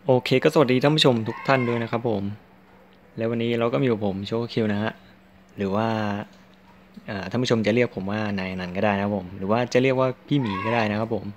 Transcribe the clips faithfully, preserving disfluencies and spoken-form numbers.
โอเคก็สวัสดีท่านผู้ชมทุกท่านด้วยนะครับผมแล้ววันนี้เราก็มีกับผมโชคคิวนะฮะหรือว่าท่านผู้ชมจะเรียกผมว่านายนันก็ได้นะครับผมหรือว่าจะเรียกว่าพี่หมีก็ได้นะครับผม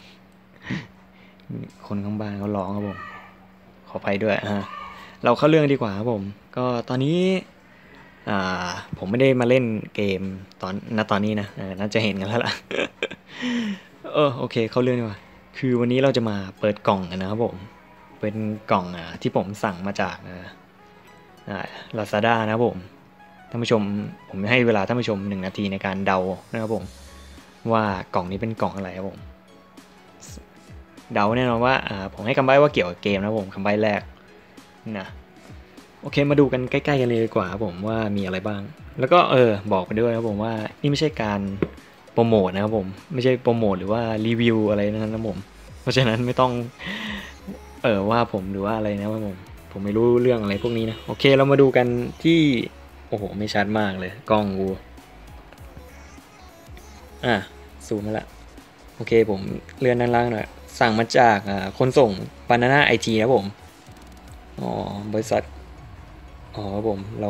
คนข้างบ้านเขาร้องครับผมขออภัยด้วยฮะเราเข้าเรื่องดีกว่าครับผมก็ตอนนี้ผมไม่ได้มาเล่นเกมตอนณตอนนี้นะน่าจะเห็นกันแล้วล่ะเออโอเคเข้าเรื่องดีกว่าคือวันนี้เราจะมาเปิดกล่องกันนะครับผมเป็นกล่องอ่ะที่ผมสั่งมาจากลาซาด้านะครับผมท่านผู้ชมผมให้เวลาท่านผู้ชมหนึ่งนาทีในการเดานะครับผมว่ากล่องนี้เป็นกล่องอะไรครับผมเดาแน่นอนว่าผมให้คำใบ้ว่าเกี่ยวกับเกมนะครับผมคำใบ้แรกนะโอเคมาดูกันใกล้ๆกันเลยดีกว่าครับผมว่ามีอะไรบ้างแล้วก็เออบอกไปด้วยครับผมว่านี่ไม่ใช่การโปรโมทนะครับผมไม่ใช่โปรโมทหรือว่ารีวิวอะไรนะครับผมเพราะฉะนั้นไม่ต้องเออว่าผมหรือว่าอะไรนะครับผมผมไม่รู้เรื่องอะไรพวกนี้นะโอเคเรามาดูกันที่โอ้โหไม่ชัดมากเลยกล้องกูอ่ะซูมมาละโอเคผมเลื่อนด้านล่างหน่อยสั่งมาจากอ่าคนส่ง Banana ไอ ที นะผมอ๋อบริษัทอ๋อผมเรา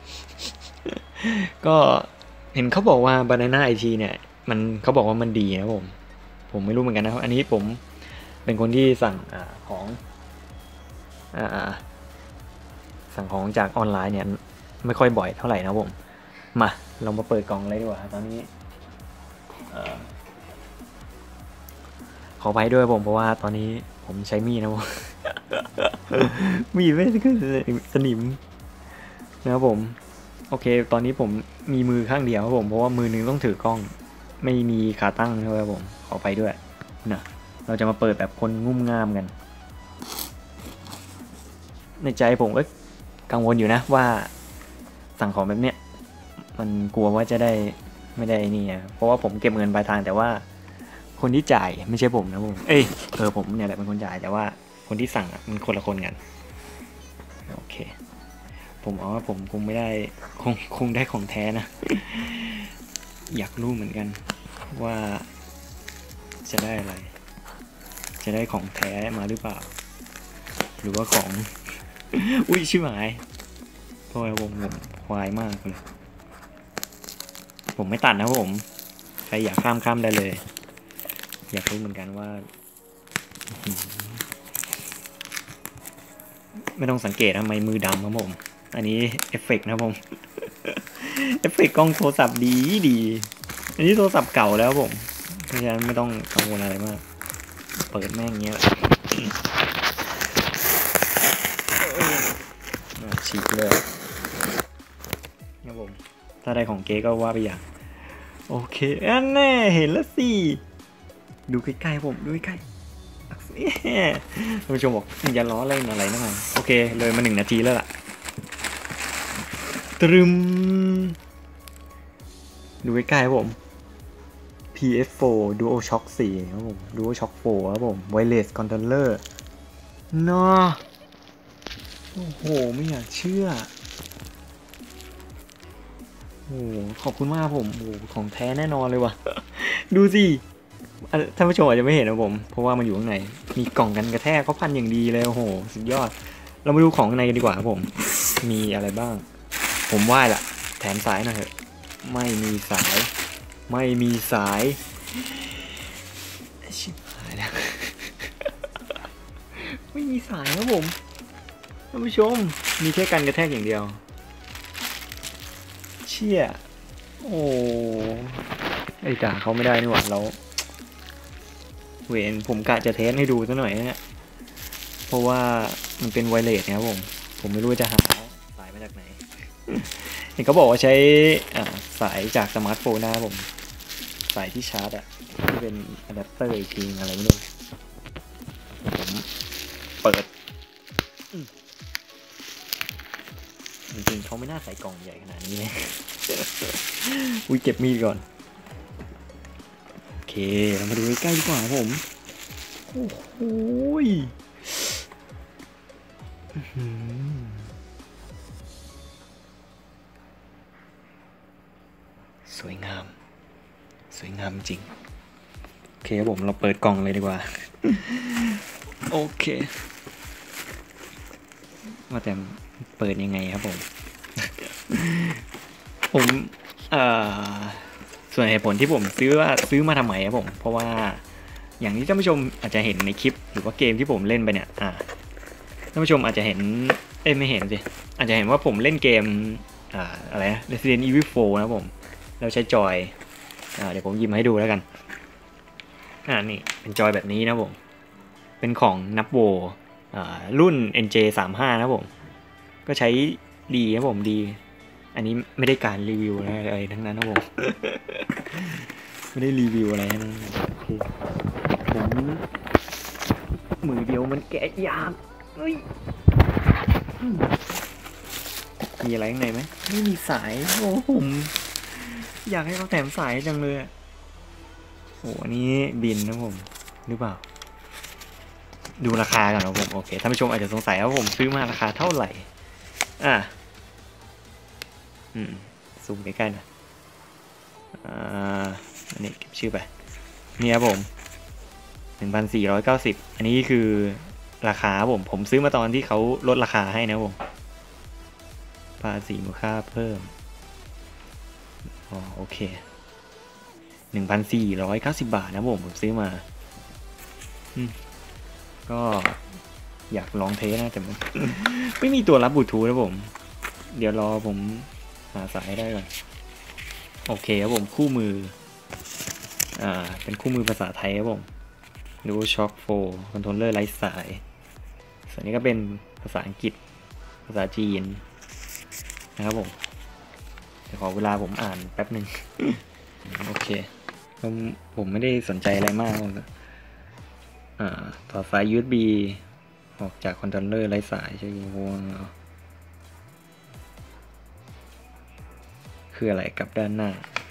ก็เห็นเขาบอกว่า Banana ไอ ที เนี่ยมันเขาบอกว่ามันดีนะผมผมไม่รู้เหมือนกันนะครับอันนี้ผมเป็นคนที่สั่งอ่าของอ่าสั่งของจากออนไลน์เนี่ยไม่ค่อยบ่อยเท่าไหร่นะผมมาเรามาเปิดกล่องเลยดีกว่าตอนนี้ขอไปด้วยผมเพราะว่าตอนนี้ผมใช้มีดนะผมมีดไม่ขึ้นสนิมนะครับผมโอเคตอนนี้ผมมีมือข้างเดียวครับผมเพราะว่ามือนึงต้องถือกล้องไม่มีขาตั้งนะครับผมขอไปด้วยนะเราจะมาเปิดแบบคนงุ่มง่ามกันในใจผมก็กังวลอยู่นะว่าสั่งของแบบเนี้ยมันกลัวว่าจะได้ไม่ได้นี่เพราะว่าผมเก็บเงินปลายทางแต่ว่าคนที่จ่ายไม่ใช่ผมนะผมเอ้ยเออผมเนี่ยแหละเป็นคนจ่ายแต่ว่าคนที่สั่งอ่ะมันคนละคนกันโอเคผมเอาว่าผมคงไม่ได้คงคงได้ของแท้นะอยากรู้เหมือนกันว่าจะได้อะไรจะได้ของแท้มาหรือเปล่าหรือว่าของอุ้ยชิบหายเพราะว่าผมผมควายมากเลยผมไม่ตัดนะผมใครอยากข้ามข้ามได้เลยอยากรู้เหมือนกันว่าไม่ต้องสังเกตทำไมมือดำครับผมอันนี้เอฟเฟกต์นะผมเอฟเฟกต์กล้องโทรศัพท์ดีดีอันนี้โทรศัพท์เก่าแล้วผมเพราะฉะนั้นไม่ต้องกังวลอะไรมากเปิดแม่งเงี้ยฉีกเลยนะผมถ้าได้ของเก๊ก็ว่าไปอย่างโอเคอันแน่เห็นแล้วสิดูใกล้ๆผมดูใกล้ท่านผู้ชมบอกอย่าล้อเล่นอะไรนะมันโอเคเลยมาหนึ่งนาทีแล้วล่ะตรึมดูใกล้ๆผม พี เอส โฟร์ DualShock โฟร์ครับผม DualShock โฟร์ครับผม Wireless Controller เนาะโอ้โหไม่อยากเชื่อโอ้ขอบคุณมากผมโอ้ของแท้แน่นอนเลยว่ะดูสิท่านผู้ชมอาจจะไม่เห็นนะผมเพราะว่ามันอยู่ข้างในมีกล่องกันกระแทกเขาพันอย่างดีเลยโอ้โหสุดยอดเรามาดูของข้างในกันดีกว่าครับผมมีอะไรบ้างผมไหว้ละแถมสายหน่อยเถอะไม่มีสายไม่มีสายชิบหายแล้วไม่มีสายครับผมท่านผู้ชมมีแค่กันกระแทกอย่างเดียวเชี่ยโอ้ไอ้ด่าเขาไม่ได้นี่หว่าเราเวนผมกะจะเทสให้ดูซะหน่อยนะเพราะว่ามันเป็นไวเลสนะครับผมผมไม่รู้จะหาสายมาจากไหนเห็นเขาบอกว่าใช้สายจากสมาร์ทโฟนนะครับผมสายที่ชาร์จอะที่เป็นอะแดปเตอร์อีกทีอะไรไม่รู้ผมเปิดจริงๆเขาไม่น่าใส่กล่องใหญ่ขนาดนี้เลยอุ้ยเก็บมีดก่อนโอเคเรามาดูใกล้ๆดีกว่าผมโอ้โหสวยงามสวยงามจริงโอเคผมเราเปิดกล่องเลยดีกว่าโอเคว่าแต่เปิดยังไงครับผม ผมเอ่อส่วนเหตุผลที่ผมซื้อว่าซื้อมาทำไมครับผมเพราะว่าอย่างที่ท่านผู้ชมอาจจะเห็นในคลิปหรือว่าเกมที่ผมเล่นไปเนี่ยอ่าท่านผู้ชมอาจจะเห็นเอ้ยไม่เห็นสิอาจจะเห็นว่าผมเล่นเกมอ่าอะไรนะ Resident Evil โฟร์นะผมเราใช้จอยอ่าเดี๋ยวผมหยิบมาให้ดูแล้วกันอ่านี่เป็นจอยแบบนี้นะผมเป็นของนับโวอ่ารุ่น เอ็น เจ สามสิบห้า นะผมก็ใช้ดีนะผมดีอันนี้ไม่ได้การรีวิวอะไรทั้งนั้นนะผม ไม่ได้รีวิวอะไรนะผมมือเดียวมันแกะยากเฮ้ยมีอะไรข้างในไหมไม่มีสายโอ้ผมอยากให้เขาแถมสายจังเลยโอ้อันนี้บินนะผมหรือเปล่าดูราคาก่อนนะผมโอเคท่านผู้ชมอาจจะสงสัยว่าผมซื้อมาราคาเท่าไหร่อ่ะอืมซูมใกล้ๆนะอ่าอันนี้เก็บชื่อไปนี่ครับผม หนึ่งพันสี่ร้อยเก้าสิบ อันนี้คือราคาผมผมซื้อมาตอนที่เขาลดราคาให้นะผมภาษีมูลค่าเพิ่มอ๋อโอเค หนึ่งพันสี่ร้อยเก้าสิบ บาทนะผมผมซื้อมาอืมก็อยากลองเทสนะแต่มัน ไม่มีตัวรับบลูทูธนะผมเดี๋ยวรอผมหาสายได้ก่อนโอเคครับผมคู่มืออ่าเป็นคู่มือภาษาไทยครับผมดูช็อคโฟร์คอนโทรลเลอร์ไร้สายส่วนนี้ก็เป็นภาษาอังกฤษภาษาจีนนะครับผมเดี๋ยวขอเวลาผมอ่านแป๊บหนึ่ง โอเคผมผมไม่ได้สนใจอะไรมากอ่าต่อสาย ยู เอส บี ออกจากคอนโทรลเลอร์ไร้สายใช่ไหมคืออะไรกับด้านหน้า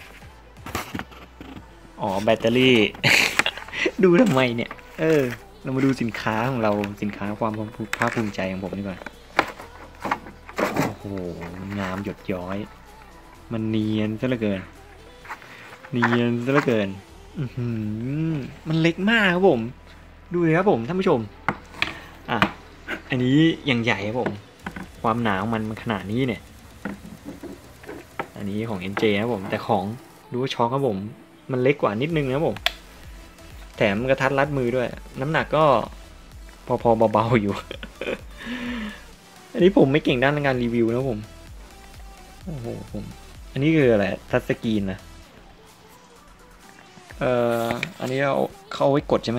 อ๋อแบตเตอรี่ ดูทำไมเนี่ยเออเรามาดูสินค้าของเราสินค้าความภาคภูมิใจของผมดีกว่าโอ้โหงามหยดย้อยมันเนียนซะเหลือเกินเนียนซะเหลือเกินอือหือมันเล็กมากครับผมดูเลยครับผมท่านผู้ชมอ่ะอันนี้ยังใหญ่ครับผมความหนาของมันมันขนาดนี้เนี่ยอันนี้ของ เอ็น เจ ครับผมแต่ของดูว่าช็อคครับผมมันเล็กกว่านิดนึงนะครับผมแถมกระทัดรัดมือด้วยน้ำหนักก็พอๆเบาๆอยู่ อันนี้ผมไม่เก่งด้านการรีวิวนะผมโอ้โหผมอันนี้คืออะไรทัชสกรีนนะเอ่ออันนี้เอาเข้าไว้กดใช่ไหม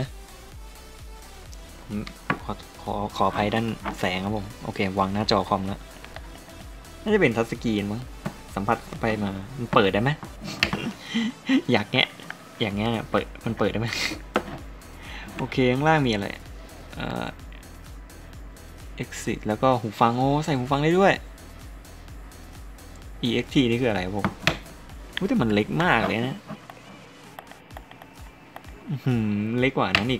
ขอขอขออภัยด้านแสงครับผมโอเควางหน้าจอคอมแล้วน่าจะเป็นทัชสกรีนมั้งสัมผัสไปมามันเปิดได้ไหม อยากแงะอย่างเงี้ยเปิดมันเปิดได้ไหม โอเคข้างล่างมีอะไรเอ่อ exit แล้วก็หูฟังโอ้ใส่หูฟังได้ด้วย อี เอ็กซ์ ที นี่คืออะไรผมแต่มันเล็กมากเลยนะเล็กกว่านั้นอีก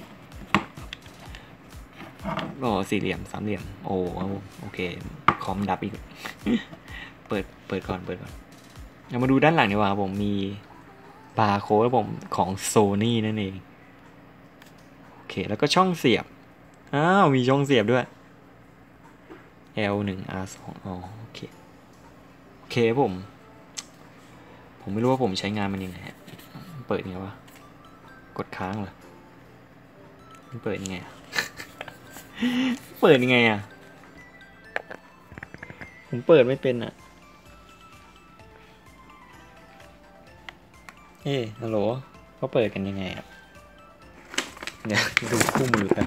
ก็สี่เหลี่ยมสามเหลี่ยมโอ้โอเคคอมดับอีก เปิดเปิดก่อนเปิดก่อนเรามาดูด้านหลังดีกว่าผมมีบาร์โค้ดผมของ Sony นั่นเองโอเคแล้วก็ช่องเสียบอ้าวมีช่องเสียบด้วย แอล หนึ่ง อาร์ สอง อ๋อโอเคโอเคผมผมไม่รู้ว่าผมใช้งานมันยังไงเปิดยังไงวะกดค้างเหรอมันเปิดยังไง เปิดยังไงอ่ะผมเปิดไม่เป็นอ่ะเอ๊ะฮัลโหลเขาเปิดกันยังไงอ่ะเดี๋ยวดูคู่มือกัน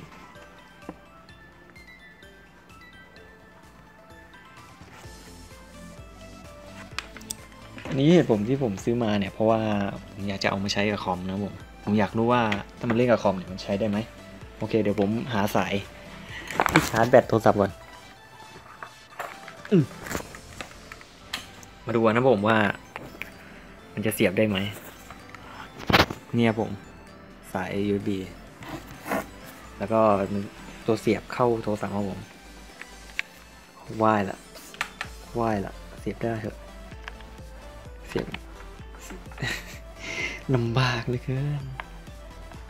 อันนี้เหตุผลที่ผมซื้อมาเนี่ยเพราะว่าผมอยากจะเอามาใช้กับคอมนะผมผมอยากรู้ว่าถ้ามันเล่นกับคอมเนี่ยมันใช้ได้ไหมโอเคเดี๋ยวผมหาสายที่ชาร์จแบตโทรศัพท์ก่อนมาดูนะผมว่ามันจะเสียบได้ไหมเนี่ยผมสาย ยู เอส บี แล้วก็ตัวเสียบเข้าโทรศัพท์ของผมว่ายละว่ายละเสียบได้เถอะเสียบ ลำบากเลยเกิน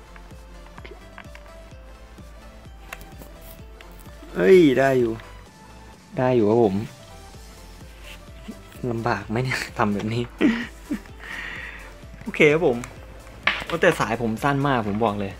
เอ้ยได้อยู่ได้อยู่ครับผมลำบากไหมเนี่ยทำแบบนี้ โอเคครับผมแต่สายผมสั้นมากผมบอกเลย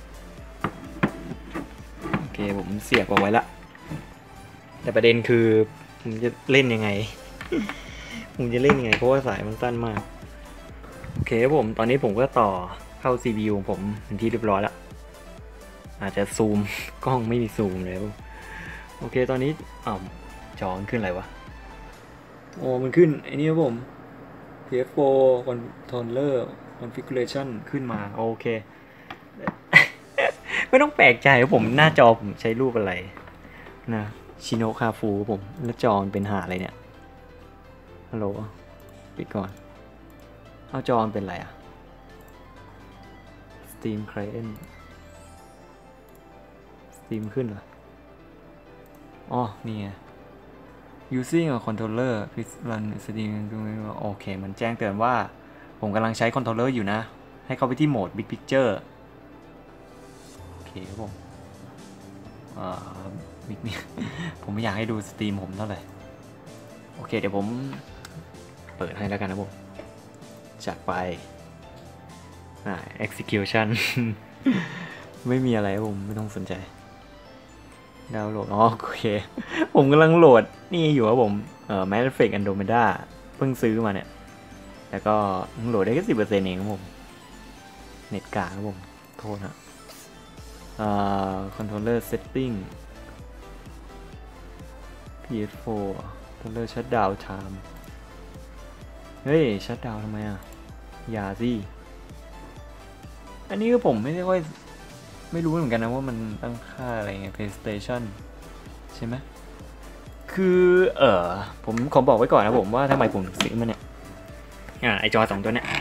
โอเคผมเสียบเอาไว้ละแต่ประเด็นคือผมจะเล่นยังไง ผมจะเล่นยังไงเพราะว่าสายมันสั้นมากโอเคครับผมตอนนี้ผมก็ต่อเข้า ซี พี ยู ของผมเป็นที่เรียบร้อยแล้วอาจจะซูมกล้องไม่มีซูมเลยโอเคตอนนี้อ้าวจอมันขึ้นอะไรวะโอ้มันขึ้นไอ้นี่ครับผม พี เอฟ โฟร์ Controller Configuration ขึ้นมาโอเค ไม่ต้องแปลกใจว่าผมหน้าจอผมใช้รูปอะไรนะชิโนคาฟูผมหน้าจอมันเป็นหาอะไรเนี่ยฮัลโหลปิดก่อนเอาจอมันเป็นอะไรอะ Steam Client Steam ขึ้นเหรออ๋อนี่ไง using a controller please run Steam โอเคมันแจ้งเตือนว่าผมกำลังใช้คอนโทรลเลอร์อยู่นะให้เข้าไปที่โหมด Big Picture โอเคครับผมอ่าบิ๊กนี่ ผมไม่อยากให้ดูสตรีมผมเท่าไหร่โอเคเดี๋ยวผมเปิดให้แล้วกันนะผมจัดไปอ่า execution ไม่มีอะไรผมไม่ต้องสนใจดาวน์โหลดอ๋อโอเคผมกำลังโหลดนี่อยู่ครับผมเอ่อ Mass Effect Andromeda เพิ่งซื้อมาเนี่ยแล้วก็โหลดได้แค่สิบเปอร์เซ็นต์เองครับผมเน็ตกากครับผมโทษนะอ่า controller setting พี เอส โฟร์ controller shutdown time เฮ้ย shutdown ทำไมอ่ะอย่าสิอันนี้ก็ผมไม่ได้ค่อยไม่รู้เหมือนกันนะว่ามันตั้งค่าอะไรเงี้ย PlayStation ใช่ไหมคือเออผมขอบอกไว้ก่อนนะผมว่าทำไมผมซื้อมันเนี่ยอ่าไอจอสองตัวเนี้ย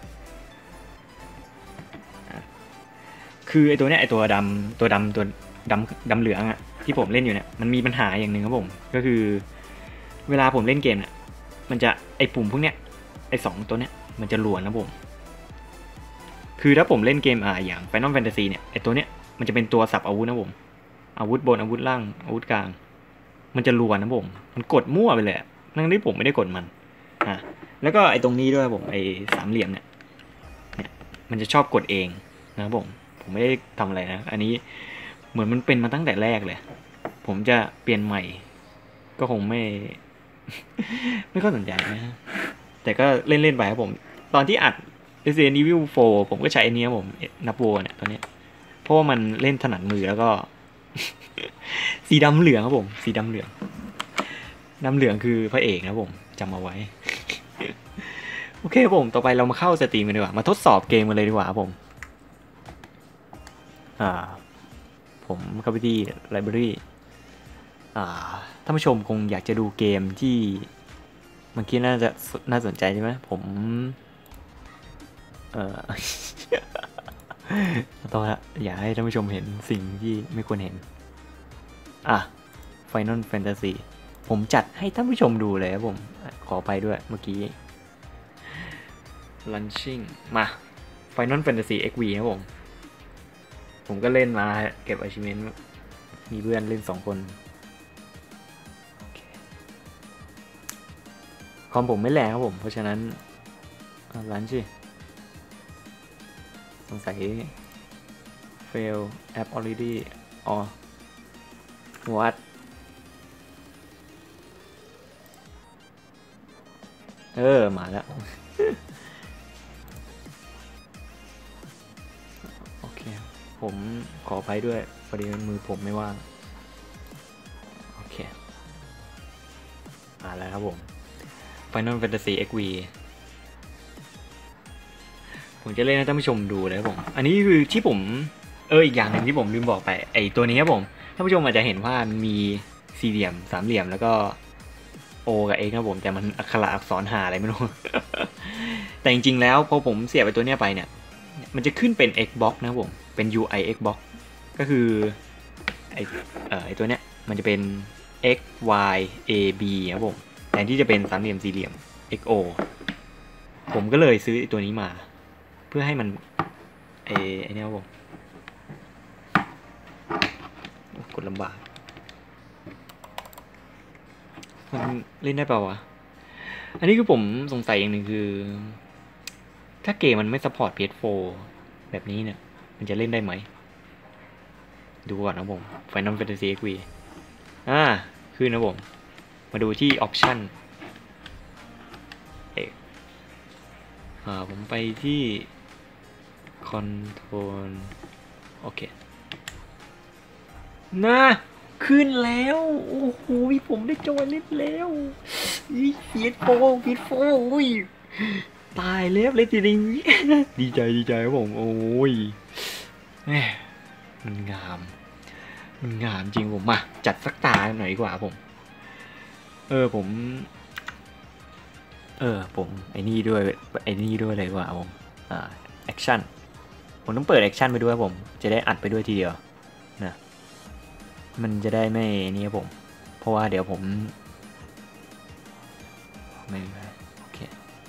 คือไอตัวเนี้ยไอตัวดำตัวดำตัวดำดำเหลืองอะที่ผมเล่นอยู่เนี่ยมันมีปัญหาอย่างหนึ่งครับผมก็คือเวลาผมเล่นเกมเนี่ยมันจะไอปุ่มพวกเนี้ยไอสองตัวเนี้ยมันจะหลวนนะผมคือถ้าผมเล่นเกมอ่าอย่าง Final Fantasy เนี่ยไอตัวเนี้ยมันจะเป็นตัวสับอาวุธนะผมอาวุธบนอาวุธล่างอาวุธกลางมันจะรัวนะผมมันกดมั่วไปเลยทั้งที่ผมไม่ได้กดมันอ่ะแล้วก็ไอตรงนี้ด้วยผมไอสามเหลี่ยมเนี่ยเนี่ยมันจะชอบกดเองนะครับผมผมไม่ได้ทำอะไรนะอันนี้เหมือนมันเป็นมาตั้งแต่แรกเลยผมจะเปลี่ยนใหม่ก็คงไม่ ไม่ค่อยสนใจนะแต่ก็เล่นๆไปครับผมตอนที่อัด Resident Evil โฟร์ผมก็ใช้อันนี้ครับผมนับโวเนี่ยตอนนี้เพราะว่ามันเล่นถนัดมือแล้วก็ สีดำเหลืองครับผมสีดำเหลืองดำเหลืองคือพระเอกนะผมจำเอาไว้ โอเคผมต่อไปเรามาเข้าสตรีมกันดีกว่ามาทดสอบเกมกันเลยดีกว่าครับผมอ่าผมเข้าไปที่ไลบรารีอ่าท่านผู้ชมคงอยากจะดูเกมที่เมื่อกี้น่าจะน่าสนใจใช่ไหมผมเออ ตอนละอยากให้ท่านผู้ชมเห็นสิ่งที่ไม่ควรเห็นอ่ะ Final Fantasy ผมจัดให้ท่านผู้ชมดูเลยครับผมขอไปด้วยเมื่อกี้ Launching มา Final Fantasy เอ็กซ์ วี ครับผมผมก็เล่นมาเก็บ achievement มีเพื่อนเล่นสองคนคอมผมไม่แรงครับผมเพราะฉะนั้นลันชิสงสัย fail app already อ๋อ what เออมาแล้ว โอเคผมขออภัยด้วยพอดีมือผมไม่ว่างโอเคมาแล้วครับผม Final Fantasy เอ็กซ์ วี ผมจะเล่นให้ท่านผู้ชมดูเลยครับผมอันนี้คือที่ผมเอออีกอย่างหนึ่งที่ผมลืมบอกไปไอตัวนี้ครับผมท่านผู้ชมอาจจะเห็นว่ามันมีสี่เหลี่ยมสามเหลี่ยมแล้วก็ O กับ X ครับผมแต่มันอักขระอักษรหาอะไรไม่รู้ แต่จริงๆแล้วพอผมเสียบไปตัวเนี้ยไปเนี่ยมันจะขึ้นเป็น Xbox นะครับผมเป็น ยู ไอ Xbox ก็คือไอเอ่อไอตัวเนี้ยมันจะเป็น X Y A B ครับผมแทนที่จะเป็นสามเหลี่ยมสี่เหลี่ยม X O ผมก็เลยซื้อตัวนี้มาเพื่อให้มันไอไอเนี้ยครับผมกดลำบากมันเล่นได้เปล่าวะอันนี้คือผมสงสัยอย่างหนึ่งคือถ้าเกมมันไม่ซัพพอร์ต พี เอส โฟร์ แบบนี้เนี่ยมันจะเล่นได้ไหมดูก่อนนะผม Final Fantasy เอ็กซ์ วี อ่าคือนะผมมาดูที่ Option เอกอ่าผมไปที่ Control โอเคนะขึ้นแล้วโอ้โหผมได้จอยเล่นแล้วอีพีเอสโฟร์พีเอสโฟร์อุ้ยตายแล้วเลยทีนี้ดีใจดีใจครับผมโอ้ยแหมมันงามมันงามจริงผมมาจัดสักตาหน่อยดีกว่าผมเออผมเออผมไอ้นี่ด้วยไอ้นี่ด้วยเลยว่าผมอ่าแอคชั่นผมต้องเปิดแอคชั่นไปด้วยผมจะได้อัดไปด้วยทีเดียวนะมันจะได้ไม่นี่ครับผมเพราะว่าเดี๋ยวผมไม่โอเค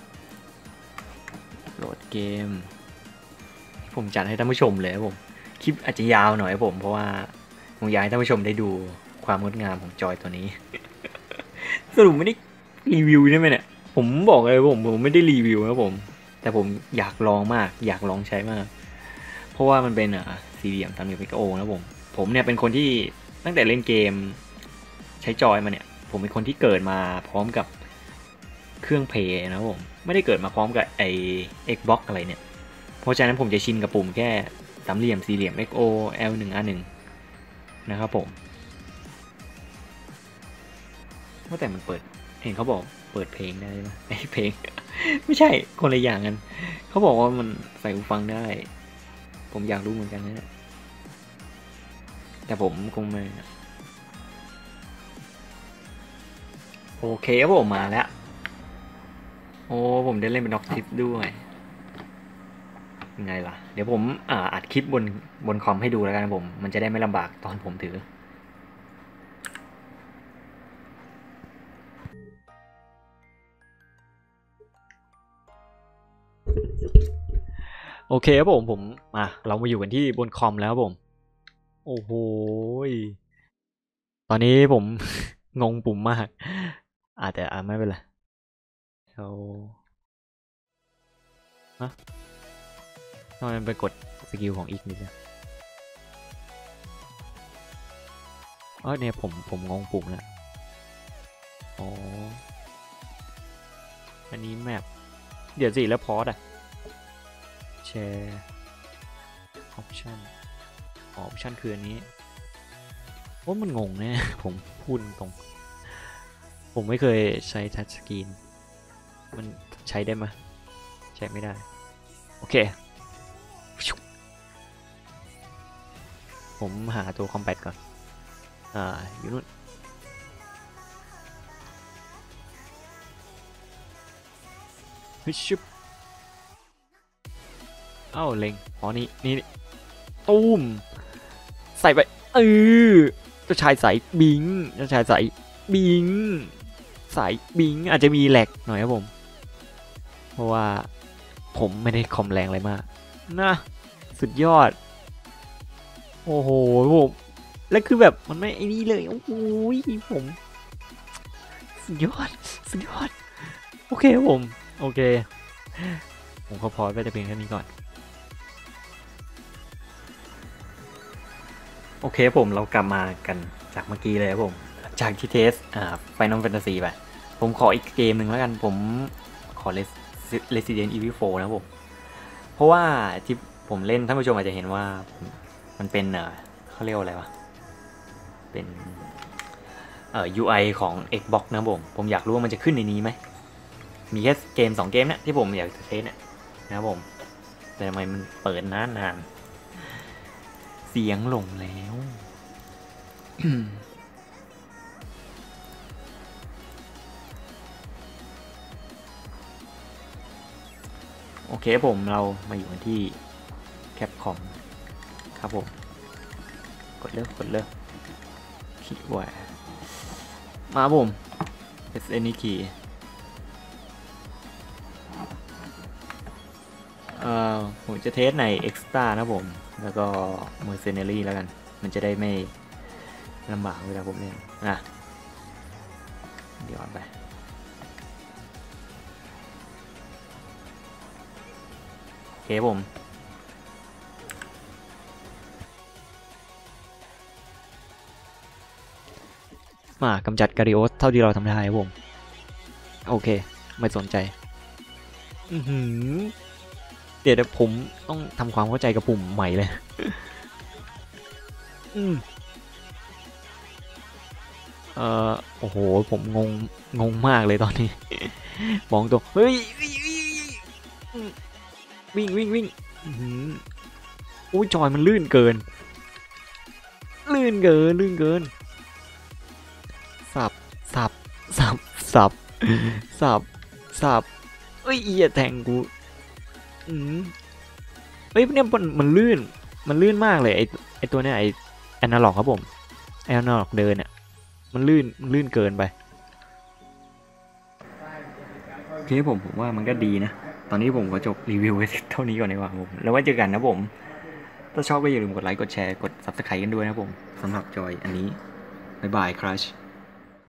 โหลดเกมผมจัดให้ท่านผู้ชมเลยครับผมคลิปอาจจะยาวหน่อยครับผมเพราะว่าผมอยากให้ท่านผู้ชมได้ดูความงดงามของจอยตัวนี้สรุปไม่ได้รีวิวใช่ไหมเนี่ยผมบอกเลยผมผมไม่ได้รีวิวนะผมแต่ผมอยากลองมากอยากลองใช้มากเพราะว่ามันเป็นอ่ะสี่เหลี่ยมสามเหลี่ยมพิกโอนะผมผมเนี่ยเป็นคนที่ตั้งแต่เล่นเกมใช้จอยมาเนี่ยผมเป็นคนที่เกิดมาพร้อมกับเครื่องเพลย์นะผมไม่ได้เกิดมาพร้อมกับไอ้ Xbox อะไรเนี่ยเพราะฉะนั้นผมจะชินกับปุ่มแค่สามเหลี่ยมสี่เหลี่ยม เอ็กซ์ โอ แอล หนึ่ง อาร์ หนึ่ง นะครับผมว่าแต่มันเปิดเห็นเขาบอกเปิดเพลงได้ไหมไอ้เพลง ไม่ใช่คนละอย่างกันเขาบอกว่ามันใส่หูฟังได้ผมอยากรู้เหมือนกันนะแต่ผมคงไม่โอเคครับผมมาแล้วโอ้ผมได้เล่นเป็นด็อกทิปด้วยยังไงล่ะเดี๋ยวผมอ่าอัดคลิปบนบนคอมให้ดูแล้วกันผมมันจะได้ไม่ลำบากตอนผมถือโอเคครับผมผมมาเรามาอยู่กันที่บนคอมแล้วผมโอ้โหตอนนี้ผม งงปุ่มมากอาจจะอ่าไม่เป็นไรเราฮะทำไมไปกดสกิลของอีกนิดนึงอ๋อเนี่ยผมผมงงปุ่มแล้วอ๋ออันนี้แมปเดี๋ยวสิแล้วพอสอะแชร์ออปชั่นออปชั่นคืออันนี้ว่ามันงงแน่ ผมพูดตรงผมไม่เคยใช้ทัชสกรีนมันใช้ได้ไหมใช้ไม่ได้โอเคผมหาตัวคอมแบทก่อนอ่าอยู่นู่นฮึชบเอ้าเล็งอ๋อนี่นี่ตุ้มใส่ไปเออเจ้าชายใส่บิงเจ้าชายใส่บิงใส่บิงอาจจะมีแหลกหน่อยครับผมเพราะว่าผมไม่ได้คอมแรงอะไรมากนะสุดยอดโอ้โหผมแล้วคือแบบมันไม่ไอ้นี่เลยโอ้โหผมสุดยอดสุดยอดโอเคครับผมโอเคผมขอพอไปแต่เพียงแค่นี้ก่อนโอเคผมเรากลับมากันจากเมื่อกี้เลยครับผมจากที่เทสอ่า Final Fantasy ไปผมขออีกเกมหนึ่งแล้วกันผมขอ Resident Evil โฟร์ นะผมเพราะว่าที่ผมเล่นท่านผู้ชมอาจจะเห็นว่ามันเป็นเออเขาเรียกว่าอะไรวะเป็นเอ่อ ยู ไอ ของ Xbox นะผมผมอยากรู้ว่ามันจะขึ้นในนี้ไหมมีแค่เกมสองเกมเนี่ยที่ผมอยากเทสเนี่ยนะผมแต่ทำไมมันเปิดนานนานเสียงหลงแล้ว โอเคผมเรามาอยู่กันที่แคปคอมครับผมกดเลิกกดเลิกคีย์ว่ามาผม S N นี่คีย์เอ่อผมจะเทสใน Extra นะผมแล้วก็ Mercenary แล้วกันมันจะได้ไม่ลำบากเวลาผมเล่นนะย้อนไปโอเคผมมากำจัดการิโอสเท่าที่เราทำได้ครับผมโอเคไม่สนใจอือหือเดี๋ยวผมต้องทำความเข้าใจกับปุ่มใหม่เลยอืมเอ่อโอ้โหผมงงงงมากเลยตอนนี้มองตัวเฮ้ยวิ่งวิ่งวิ่งอุ้ยจอยมันลื่นเกินลื่นเกินลื่นเกินสับสับสับสับสับสับเอ้ยเอียแทงกูอืมเอ้ยเนี่ยมันมันลื่นมันลื่นมากเลยไอไอตัวเนี้ยไอแอนาล็อกครับผมแอนาล็อกเดินอ่ะมันลื่นมันลื่นเกินไปโอเคผมผมว่ามันก็ดีนะตอนนี้ผมก็จบรีวิวไว้เท่านี้ก่อนดีกว่าผมแล้วไว้เจอกันนะผมถ้าชอบก็อย่าลืมกดไลค์กดแชร์กด ซับสไครบ์ กันด้วยนะผมสำหรับจอยอันนี้บ๊ายบายครัช